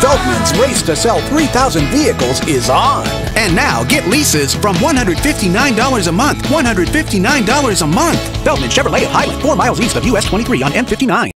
Beltman's race to sell 3,000 vehicles is on. And now, get leases from $159 a month. $159 a month. Beltman Chevrolet of Highland, 4 miles east of US 23 on M59.